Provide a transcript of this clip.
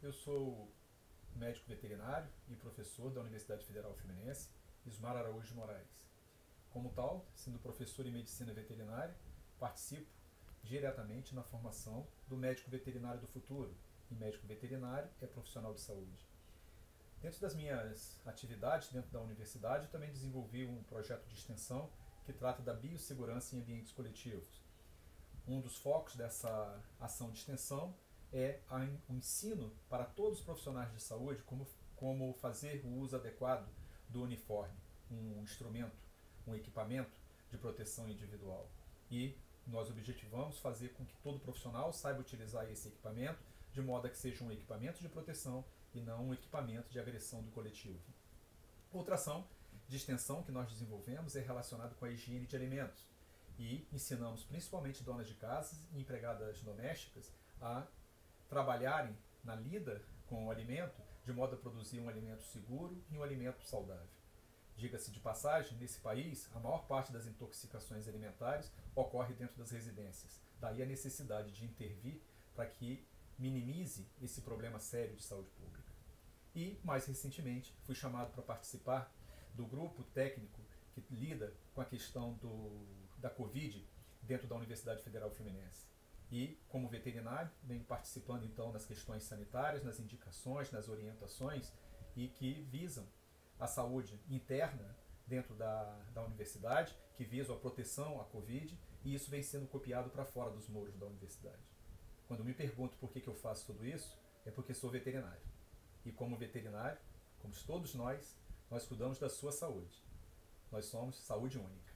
eu sou médico veterinário e professor da Universidade Federal Fluminense, Ismar Araújo de Moraes. Como tal, sendo professor em medicina veterinária, participo diretamente na formação do médico veterinário do futuro, e médico veterinário é profissional de saúde. Dentro das minhas atividades dentro da universidade, eu também desenvolvi um projeto de extensão que trata da biossegurança em ambientes coletivos. Um dos focos dessa ação de extensão é o ensino para todos os profissionais de saúde como fazer o uso adequado do uniforme, um instrumento, um equipamento de proteção individual. E nós objetivamos fazer com que todo profissional saiba utilizar esse equipamento de modo a que seja um equipamento de proteção e não um equipamento de agressão do coletivo. Outra ação de extensão que nós desenvolvemos é relacionada com a higiene de alimentos e ensinamos principalmente donas de casas e empregadas domésticas a trabalharem na lida com o alimento de modo a produzir um alimento seguro e um alimento saudável. Diga-se de passagem, nesse país, a maior parte das intoxicações alimentares ocorre dentro das residências. Daí a necessidade de intervir para que minimize esse problema sério de saúde pública. E, mais recentemente, fui chamado para participar do grupo técnico que lida com a questão da Covid dentro da Universidade Federal Fluminense. E, como veterinário, venho participando então nas questões sanitárias, nas indicações, nas orientações e que visam a saúde interna dentro da universidade, que visam a proteção à Covid, e isso vem sendo copiado para fora dos muros da universidade. Quando me pergunto por que eu faço tudo isso, é porque sou veterinário. E como veterinário, como todos nós cuidamos da sua saúde. Nós somos saúde única.